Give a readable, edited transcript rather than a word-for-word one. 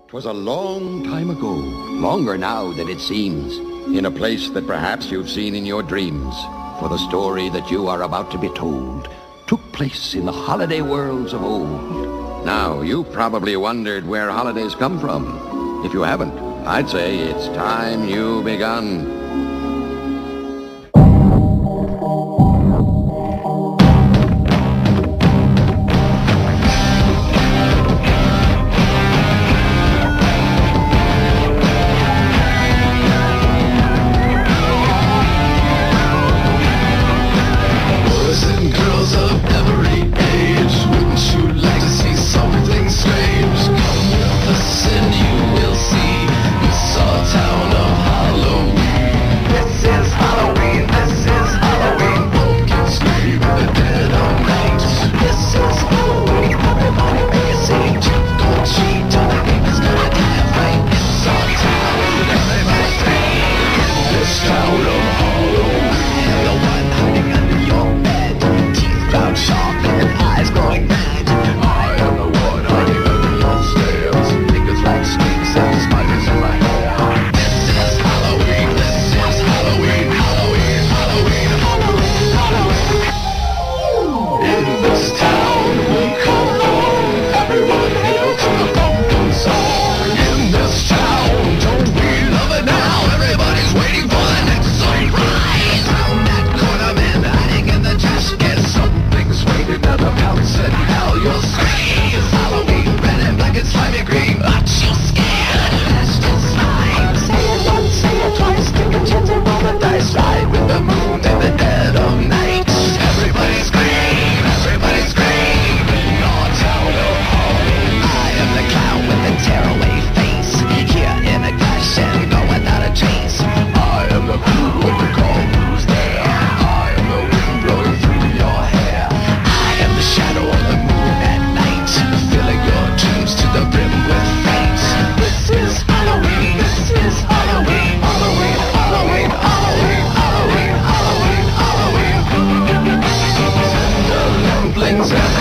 'Twas a long time ago, longer now than it seems, in a place that perhaps you've seen in your dreams. For the story that you are about to be told took place in the holiday worlds of old. Now, you probably wondered where holidays come from. If you haven't, I'd say it's time you begun. Halloween, Halloween, Halloween, Halloween.